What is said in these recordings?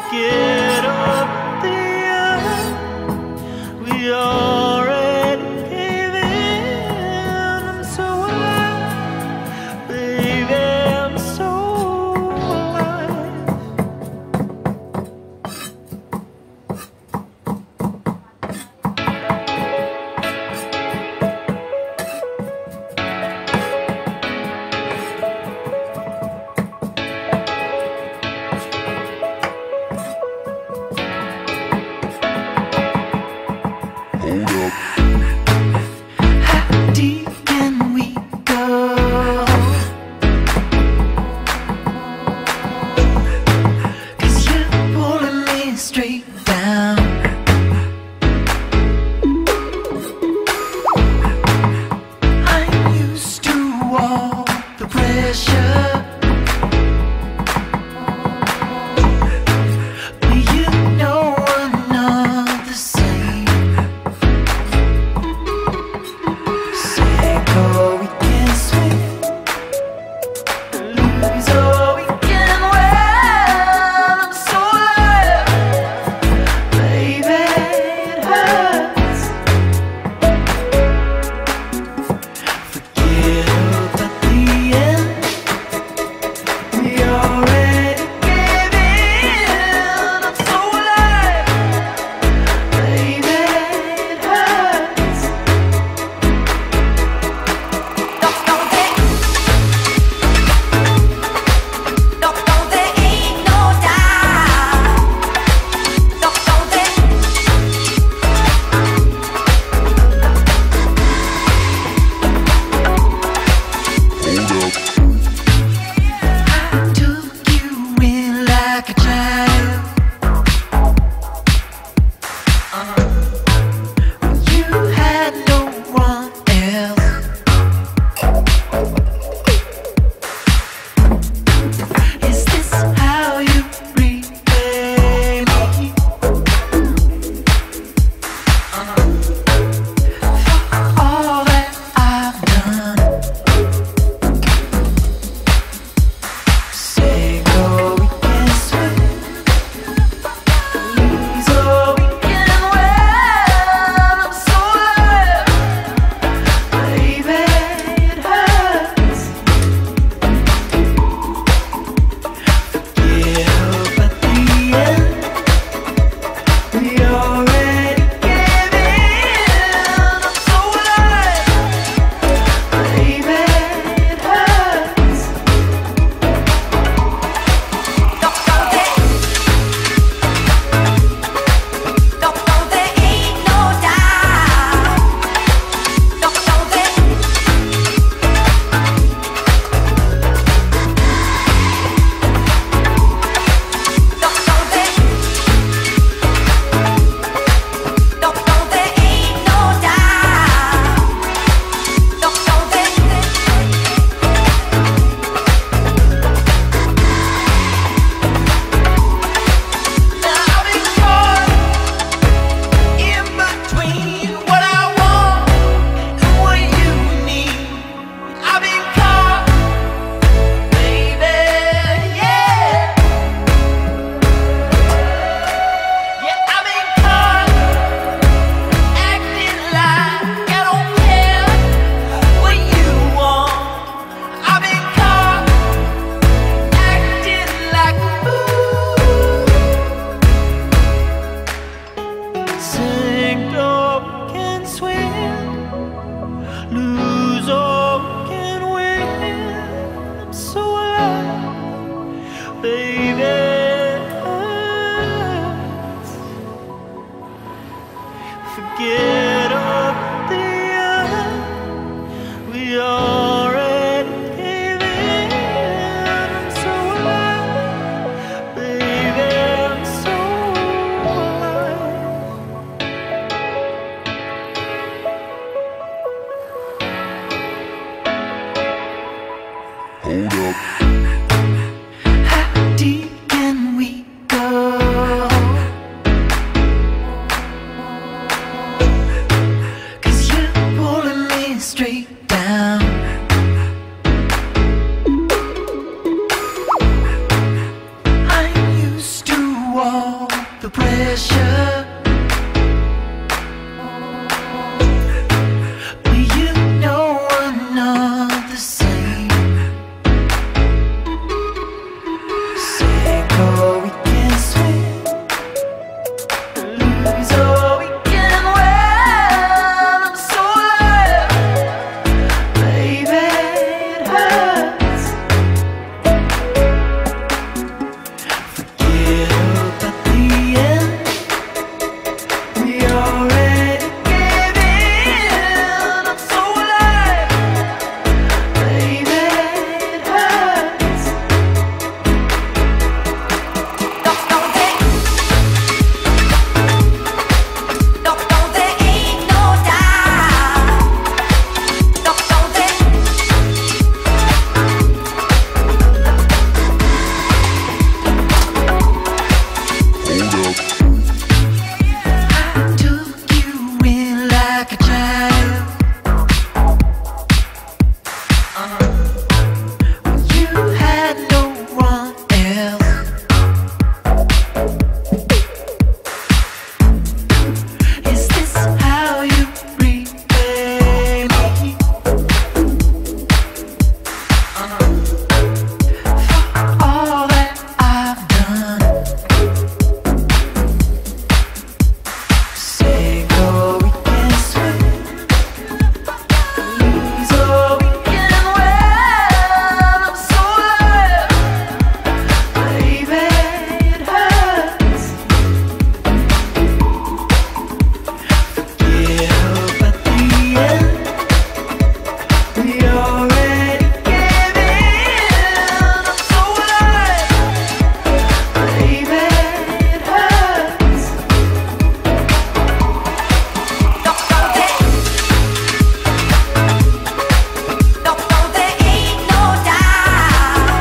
Forget up the end. We already gave in. I'm so alive, baby, I'm so alive. How deep can we go? 'Cause you're pulling me straight down. I'm used to all the pressure, but you know I'm not the same. Go, we can swim, lose or we can win. I'm so alive, baby, it hurts. Forget about the end. We already gave in. I'm so alive, baby, it hurts. I took you in like a child. You had no one else. Is this how you repay me? For all that I've done. Say go, we can swim, lose or we can win. I'm so alive, baby, it hurts. Forget about the end. We already gave in. I'm so alive, baby, it hurts. Sink or we can swim, lose or we can win. I'm so alive, baby, it hurts. Forget about the end. We already gave in. I'm so alive, baby, I'm so alive. Hold up. How deep can we go? pressure. Well, you know we're not the same. Sink or we can swim, lose or we can win. I'm so alive, baby, it hurts. Forget about the end. We already gave in. I'm so alive, baby, it hurts. There ain't no doubt. I took you in like a child. When you had no one else. Is this how you repay me? For all that I've done. Sink or we can swim, lose or we can win. I'm so alive, baby, it hurts. Forget about the end. We already gave in. I'm so alive, baby, it hurts. There ain't no doubt.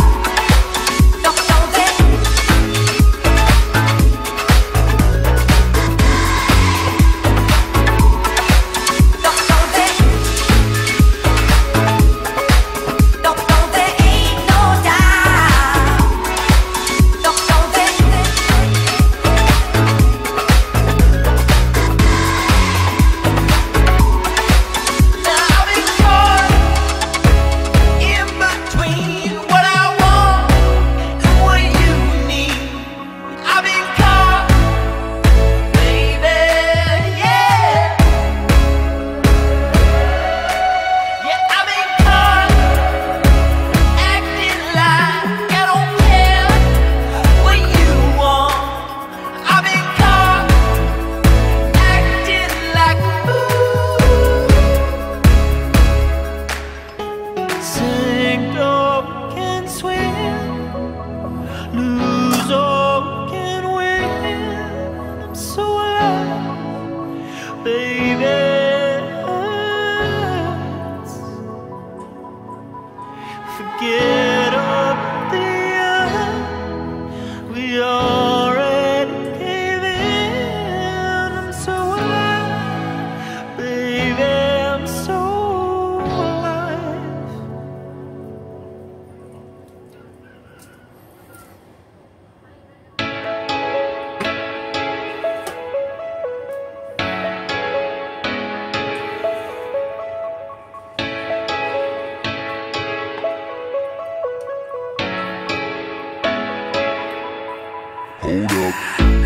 Now I've been caught in between what I want and what you need. I've been caught, baby, yeah. Yeah, I've been caught acting like I don't care what you want. I've been caught acting like sink or we can swim, lose or we can win. I'm so alive, baby, it hurts. Forget about the end. We already gave in. I'm so alive, baby, I'm so alive. Hold up.